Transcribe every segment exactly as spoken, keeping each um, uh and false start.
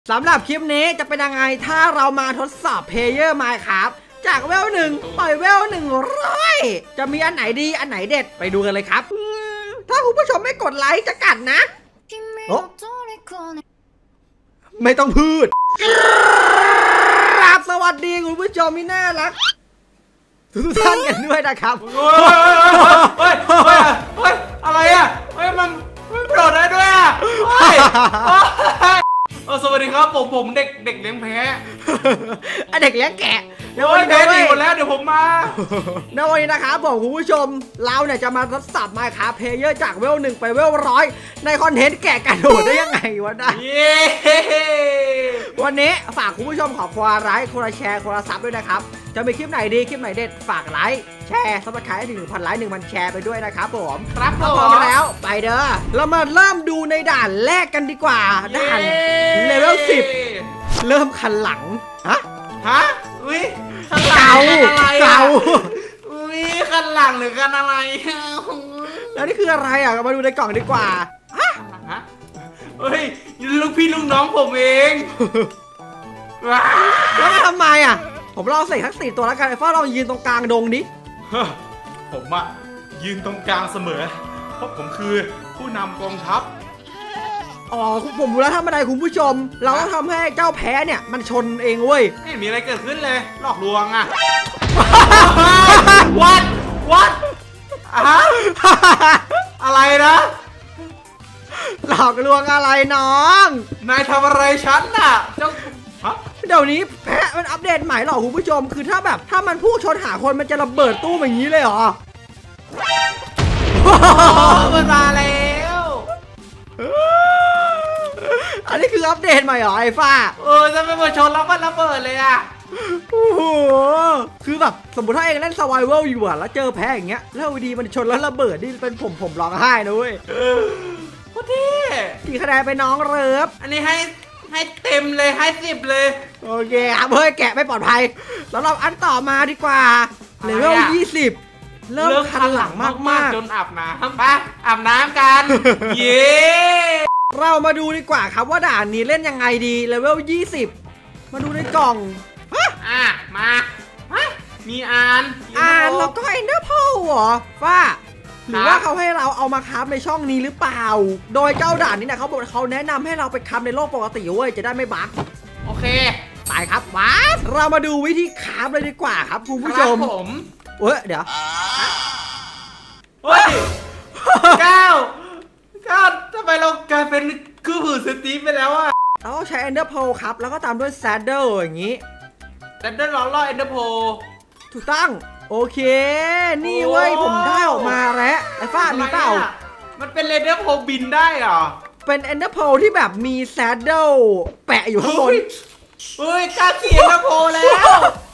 สำหรับคลิปนี้จะเป็นยังไงถ้าเรามาทดสอบเพลเยอร์ Minecraft จากเวลหนึ่งไปเวลหนึ่งร้อยจะมีอันไหนดีอันไหนเด็ดไปดูกันเลยครับถ้าคุณผู้ชมไม่กดไลค์จะกัดนะโอ้ไม่ต้องพูดครับสวัสดีคุณผู้ชมที่น่ารักทุกท่านกันด้วยนะครับเฮ้ยเฮ้ยเฮ้ยอะไรอ่ะเฮ้ยมันโดดได้ด้วยอ่ะเฮ้ยเออสวัสดีครับผมผมเด็กเด็กเลี้ยงแพะไอเด็กเลี้ยงแกะเดี๋ยวแพะดีหมดแล้วเดี๋ยวผมมาในวันนี้นะครับผมคุณผู้ชมเราเนี่ยจะมาทดสอบ Minecraft เพลเยอร์จากเวลหนึ่งไปเวลร้อยในคอนเทนต์แกะกระโดดได้ยังไงวะนะวันนี้ฝากคุณผู้ชมขอคนละไลค์คนละแชร์คนละซับด้วยนะครับจะมีคลิปไหนดีคลิปไหนเด็ดฝากไลค์แชร์ซับสไครต์ให้ถึงหนึ่งพันไลค์หนึ่งพันแชร์ไปด้วยนะครับผมครับผมพร้อมแล้วไปเด้อเรามาเริ่มดูในด่านแรกกันดีกว่าด่านเลเวลสิบเริ่มคันหลังฮะฮะอุ้ยเก่าเก่าอุ้ยคันหลังหรือคันอะไรแล้วนี่คืออะไรอ่ะมาดูในกล่องดีกว่าฮะฮะเฮ้ยลูกพี่ลูกน้องผมเองแล้วมาทำไมอ่ะผมลองใส่ทั้งสี่ตัวแล้วกันไอ้ฟ้าลองยืนตรงกลางดงดิผมอะยืนตรงกลางเสมอเพราะผมคือผู้นำกองทัพอ๋อผมรู้แล้วทำอะไรคุณผู้ชมเราต้องทำให้เจ้าแพ้เนี่ยมันชนเองเว้ยไม่มีอะไรเกิดขึ้นเลยหลอกลวงอะวัดวัดอะอะไรนะหลอกลวงอะไรน้องนายทำอะไรฉันน่ะเจ้าเดี๋ยวนี้แพะมันอัปเดตใหม่หรอคุณผู้ชมคือถ้าแบบถ้ามันพุ่งชนหาคนมันจะระเบิดตู้แบบนี้เลยเหรอมันมาแล้วอันนี้คืออัปเดตใหม่เหรอไอ้ฟ้าเออจะไม่มาชนแล้วมันระเบิดเลยอ่ะโอ้โหคือแบบสมมติถ้าเองเล่น Survival อยู่อะแล้วเจอแพ้อย่างเงี้ยแล้วดีมันชนแล้วระเบิดนี่เป็นผมผมร้องไห้นะเว้ยโคตรเท่กี่คะแนนไปน้องเริฟอันนี้ให้ให้เต็มเลยให้สิบเลยโอเคครับเฮ้ยแกะไม่ปลอดภัยแล้วเราอันต่อมาดีกว่าเลเวลยี่สิบเริ่มคันหลังมากๆจนอาบน้ำไปอาบน้ำกันเย้เรามาดูดีกว่าครับว่าด่านนี้เล่นยังไงดีเลเวลยี่สิบมาดูในกล่องอ่ะมามีอ่านอ่านแล้วก็เอ็นเดอร์โพลเหรอฟ้าหรือว่าเขาให้เราเอามาคับในช่องนี้หรือเปล่าโดยเจ้าด่านนี้นะเขาบอกเขาแนะนำให้เราไปคับในโลกปกติเว้ยจะได้ไม่บั๊กโอเคไปครับมาเรามาดูวิธีคับเลยดีกว่าครับคุณผู้ชมผมเฮ้ยเดี๋ยวเฮ้ยเก้าเก้าทำไมเรากลายเป็นคือหื่นสตีฟไปแล้วอะเราใช้เอ็นเดอร์โพลครับแล้วก็ตามด้วยแซดเดิลอย่างนี้แซดเดิลล้อล่อเอ็นเดอร์โพลถูกต้องโอเคนี่เว้ยผมได้ออกมาแล้วไอ้ฟ้ามีเปล่ามันเป็นเรเดอร์โพลบินได้เหรอเป็นเอ็นเดอร์โพลที่แบบมีแซดเดิลแปะอยู่ข้างบนเฮ้ยกล้าขี่เอ็นเดอร์โพลแล้ว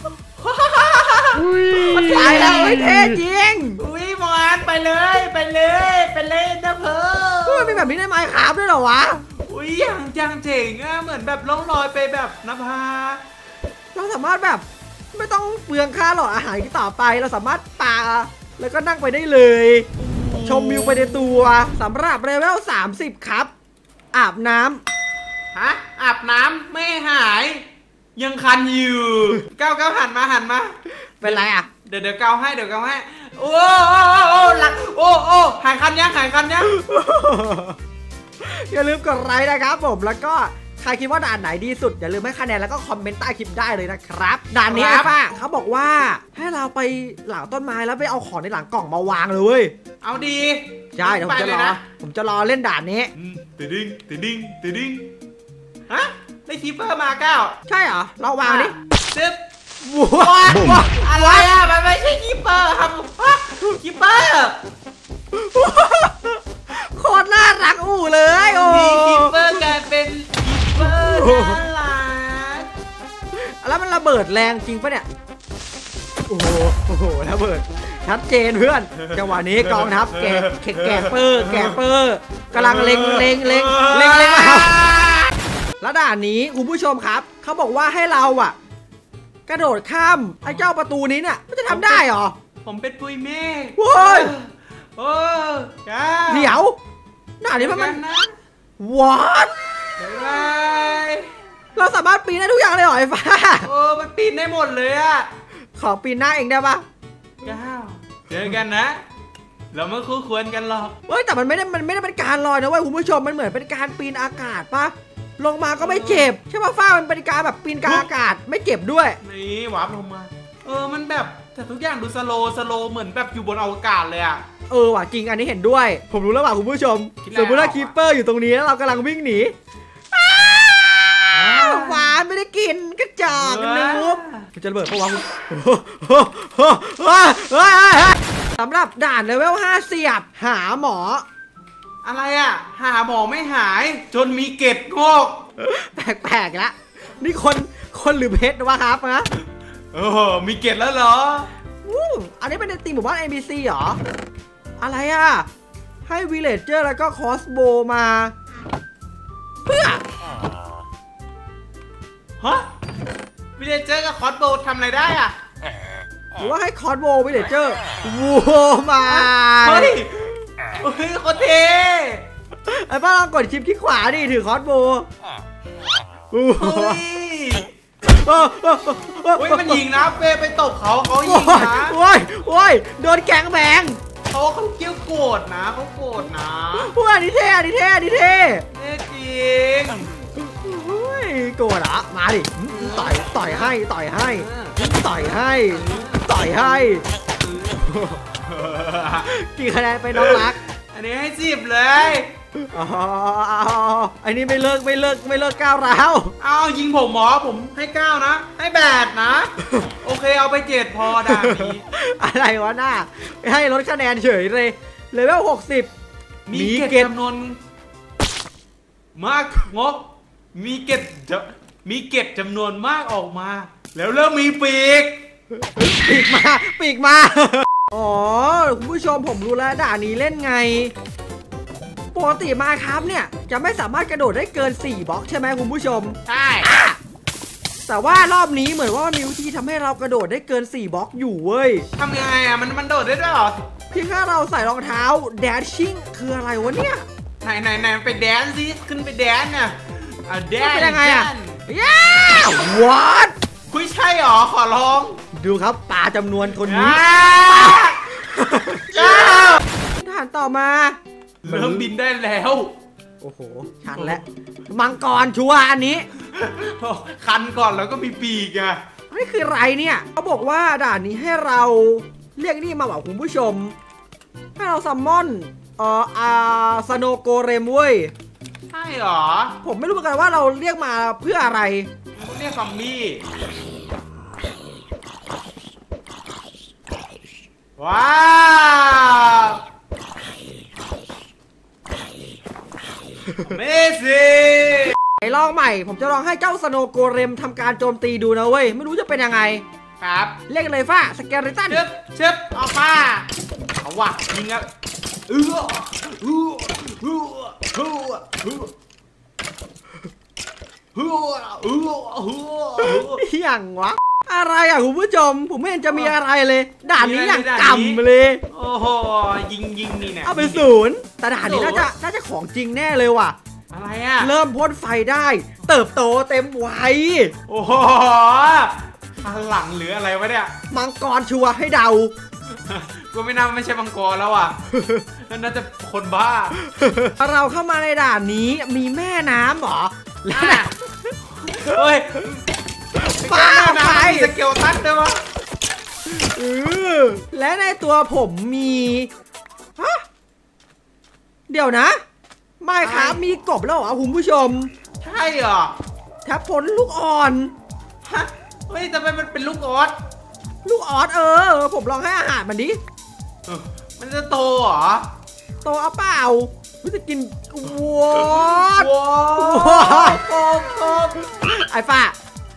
มันตายแล้วเท่จริงอุ้ยมอนไปเลยไปเลยไปเลยเอ็นเดอร์โพลมันเป็นแบบนี้ในไมค์คราฟด้วยเหรอวะอุ้ยอย่างจังเจ๋งอะเหมือนแบบล่องลอยไปแบบนภาเราสามารถแบบไม่ต้องเปลืองค่าหลอดอาหารที่ต่อไปเราสามารถปาแล้วก็นั่งไปได้เลยชมวิวไปในตัวสำหรับเลเวลสามสิบครับอาบน้ำฮะอาบน้ำไม่หายยังคันอยู่เก้าเก้าหันมาหันมาเป็นไรอ่ะเดี๋ยวเดี๋ยวเก้าให้เดี๋ยวเก้าให้โอ้โอ้โอ้หลักโอ้โอ้หายคันยังหายคันยังอย่าลืมกดไลค์นะครับผมแล้วก็ใครคิดว่าด่านไหนดีสุดอย่าลืมให้คะแนนแล้วก็คอมเมนต์ใต้คลิปได้เลยนะครับด่านนี้ไอ้ป้าเขาบอกว่าให้เราไปหลังต้นไม้แล้วไปเอาของในหลังกล่องมาวางเลยเอาดีใช่เดี๋ยวผมจะรอผมจะรอเล่นด่านนี้ติดิ้งติดิ้งติดิ้งฮะได้คีเปอร์มาเก้าใช่เหรอเราวางดิซึบว้าวอะไรอ่ะมันไม่ใช่คีเปอร์ครับคีเปอร์โคตรน่ารักอู่เลยโอ้คีเปอร์กลายเป็นคีเปอร์น่ารักแล้วมันระเบิดแรงจริงปะเนี่ยโอ้โหโอ้โหระเบิดชัดเจนเพื่อนจังหวะนี้กองทัพแกะแกะเปอร์แกะเปอร์กำลังเล็งเล็งเล็งเล็งเล็งมาแล้วด่านนี้คุณผู้ชมครับเขาบอกว่าให้เราอ่ะกระโดดข้ามไอ้เจ้าประตูนี้เนี่ยมันจะทำได้หรอผมเป็นปุยเมฆโว้ยโอ้เดี๋ยวด่านนี้มันวัดบ๊ายบายสามารถปีนได้ทุกอย่างเลยเหรอไอ้ฟ้าเออมันปีนได้หมดเลยอะขอปีนหน้าเองได้ปะก้าวเจอกันนะเราไม่คู่ควรกันหรอกเฮ้ยแต่มันไม่ได้มันไม่ได้เป็นการลอยนะเว้ยคุณผู้ชมมันเหมือนเป็นการปีนอากาศปะลงมาก็ไม่เจ็บใช่ป่ะฟ้ามันเป็นการแบบปีนกลางอากาศไม่เจ็บด้วยนี่วาร์ปลงมาเออมันแบบแต่ทุกอย่างดูสโลสโลเหมือนแบบอยู่บนอวกาศเลยอะเออว่ะจริงอันนี้เห็นด้วยผมรู้แล้วว่ะคุณผู้ชมสมมติว่าคีปเปอร์อยู่ตรงนี้แล้วเรากำลังวิ่งหนีหวานไม่ได้กินกระจอกกันเลยมุกมันจะระเบิดปะวะสำหรับด่านเลเวลห้าเสียบหาหมออะไรอ่ะหาหมอไม่หายจนมีเกล็ดงอกแปลกๆละนี่คนคนหรือเพชรวะครับนะเออมีเกล็ดแล้วเหรออู้อันนี้เป็นในตีมหมู่บ้าน เอ็น พี ซี เหรออะไรอ่ะให้วิลเลจเจอร์แล้วก็คอสโบมาเพื่อฮะวิลเลจเจอร์กับคอสโบทำอะไรได้อ่ะหรือว่าให้คอสโบวิลเลจเจอร์วัวมาเฮ้ยเฮ้ยโคตรเท่ไอ้ป้าลองกดชิปที่ขวาดิถือคอสโบเฮ้ยเฮ้ยมันยิงนะเป้ไปตบเขาเขายิงนะโอ้ยโอ้ยโดนแกงแบงเขาเขาเกี้ยวโกรธนะเขาโกรธนะพวกนี้เท่นี้เท่นี้เท่เท่จริงเฮ้ยโกรธอ่ะมาดิต่อยต่อยให้ต่อยให้ต่อยให้ต่อยให้กี่คะแนนไปน้องรักอันนี้ให้สิบเลยอ๋ออันนี้ไม่เลิกไม่เลิกไม่เลิกก้าวร้าวเอายิงผมหมอผมให้เก้านะให้แปดนะโอเคเอาไปเจ็ดพอด่านี้อะไรวะหน้าให้ลดคะแนนเฉยเลยเลเวลหกสิบมีเก็บจำนวนมากงกมีเก็บจะมีเก็บจำนวนมากออกมาแล้วเริ่มมีปีกปีกมาปีกมาอ๋อคุณผู้ชมผมรู้แล้วด่านนี้เล่นไงปกติมาครับเนี่ยจะไม่สามารถกระโดดได้เกินสี่บล็อกใช่ไหมคุณผู้ชมใช่แต่ว่ารอบนี้เหมือนว่ามีวิธีทำให้เรากระโดดได้เกินสี่บล็อกอยู่เว้ยทำยังไงอ่ะมันมันโดดได้ด้วยหรอเพียงแค่เราใส่รองเท้าแดชชิ่งคืออะไรวะเนี่ยไหนไหนไหนไปแดนซิขึ้นไปแดนน่ะอ่ะแดนเป็นยังไงอ่ะย้าววัดคุยใช่หรอขอลองดูครับปลาจำนวนคนนี้ด่านต่อมาเริ่มบินได้แล้วโอ้โหชันแล้วมังกรชัวร์อันนี้คันก่อนแล้วก็มีปีกอ่ะนี่คืออะไรเนี่ยเขาบอกว่าด่านนี้ให้เราเรียกนี่มาบอกคุณผู้ชมให้เราซัมมอนเอ่ออาสโนโกเรมเว้ยใช่หรอผมไม่รู้เหมือนกันว่าเราเรียกมาเพื่ออะไรเรียกซอมบี้ว้าวเมซี่ไอ้ลองใหม่ผมจะลองให้เจ้าสโนโกเรมทำการโจมตีดูนะเว้ยไม่รู้จะเป็นยังไงครับเรียกเลยฟ้าสเกเลตันเชิบเชิบออกมาเอาว่ะยิงครับเออเออเออเออเออเอออย่างวะอะไรอ่ะคุณผู้ชมผมไม่เห็นจะมีอะไรเลยด่านนี้อย่างต่ำเลยโอ้โหยิงยิงนี่เนี่ยเอาไปศูนย์แต่ด่านนี้น่าจะน่าจะของจริงแน่เลยว่ะอะไรอ่ะเริ่มพ่นไฟได้เติบโตเต็มวัยโอ้โหพลังหรืออะไรวะเนี่ยมังกรชัวร์ให้เดาก็ไม่น่าไม่ใช่มังกรแล้วอ่ะนั่นน่าจะคนบ้าเราเข้ามาในด่านนี้มีแม่น้ำหรอแล้วเฮ้ยป้าไปสเกลตันได้ปะและในตัวผมมีฮะเดี๋ยวนะไม่ครับมีกบแล้วเหรอคุณผู้ชมใช่เหรอแทบผลลูกอ่อนฮะเฮ้ยทำไมมันเป็นลูกออสลูกออสเออผมลองให้อาหารมันดิมันจะโตเหรอโตเอาเปล่ามันจะกินวัววัวโกโกไอ้ป้า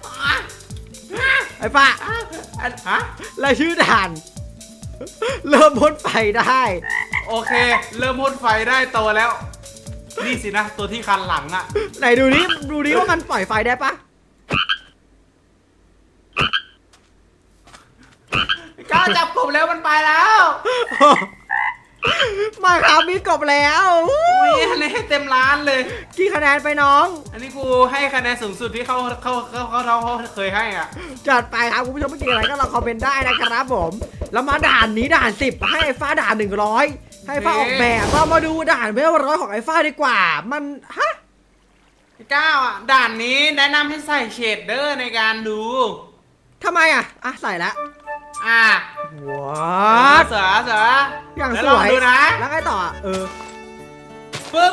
ไอ้ป้าฮะรายชื่อด่านเริ่มพ่นไฟได้โอเคเริ่มพ่นไฟได้โตแล้วนี่สินะตัวที่คันหลังอะไหนดูนี้ดูนี้ว่ามันปล่อยไฟได้ปะกล้าจับกบแล้วมันไปแล้วมาครับมีกบแล้วอุ้ยคะแนนให้เต็มล้านเลยกี่คะแนนไปน้องอันนี้กูให้คะแนนสูงสุดที่เขาเขาเขาเขาเขาเคยให้อ่ะจัดไปครับคุณผู้ชมไม่เกี่ยวอะไรก็ลองคอมเมนต์ได้นะครับผมแล้วมาด่านนี้ด่านสิบให้ไอ้ฟ้าด่านหนึ่งร้อยให้ฟ้าออกแบบเรามาดูด่านเวลร้อยของไอ้ฟ้าดีกว่ามันฮะเก้าอ่ะด่านนี้แนะนำให้ใส่เชดเดอร์ในการดูทำไมอ่ะอ่ะใส่แล้วอ่ะว้าเสือเสืออย่างแล้วสลองวยดูนะแล้วไงต่อเออปึ๊บ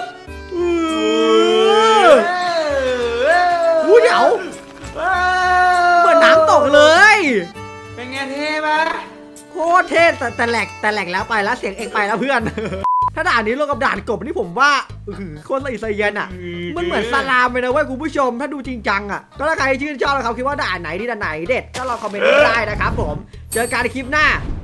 อู้เดี๋ยวเหมือนน้ำตกเลยเป็นไงเท่ปะโคตรเท่แต่แต่แหลกแต่แหลกแล้วไปแล้วเสียงเองไปแล้วเพื่อน ถ้าด่านนี้รวมกับด่านกบนี่ผมว่าอื้อหือโคตรละเอียดละเอียดอ่ะมันเหมือนสลามเลยนะเว้ยคุณผู้ชมถ้าดูจริงจังอ่ะก็ถ้าใครชื่นชอบนะครับคิดว่าด่านไหนที่ด่านไหนเด็ดก็ลองคอมเมนต์ได้นะครับผมเจอกันในคลิปหน้า